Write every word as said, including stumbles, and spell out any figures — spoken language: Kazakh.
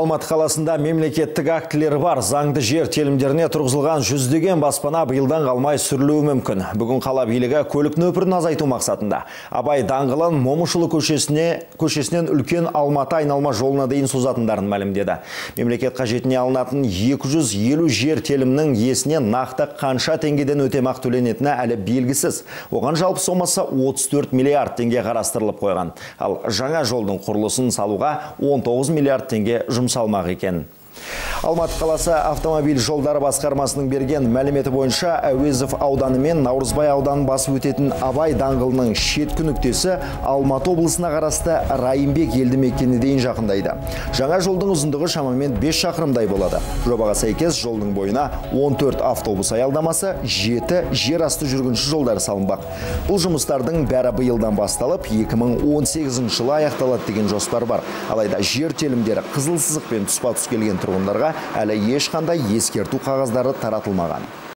Алматы қаласында мемлекеттік актілері бар заңды жер телімдеріне тұрғызылған жүздеген баспана биылдан қалмай сүрілуі мүмкін. Бүгін қала билігі көлік нөпірін азайту мақсатында Абай даңғылын Момышұлы көшесіне көшесінен үлкен Алматы айналма жолына дейін созатындарын мәлімдеді. Мемлекет қажетіне алынатын екі жүз елу жер телімінің иесіне нақты қанша теңгеден өтемақ төленетіні әлі белгісіз. Оған жалпы сомасы отыз төрт миллиард теңге қарастырылып қойған. Ал жаңа жолдың құрылысын салуға он тоғыз миллиард теңге жұмсалмақ екен. Алматы қаласы автомобиль жолдары басқармасының берген мәліметі бойынша Әуезов ауданы мен Наурызбай ауданын басып өтетін Абай даңғылының шеткі нүктесі Алматы облысына қарасты Райымбек елді мекеніне дейін жақындайды. Жаңа жолдың ұзындығы шамамен бес шақырымдай болады. Жобаға сәйкес жолдың бойына он төрт автобус аялдамасы, жеті жер асты жүргінші жолдары салынбақ. Бұл жұмыстардың бәрі биылдан басталып, екі мың он сегізінші жылы аяқталады деген жоспар бар. Алайда жер телімдері қызыл сызықпен тұспа-тұс келген тұрғындарға әлі ешқандай ескерту қағаздары таратылмаған.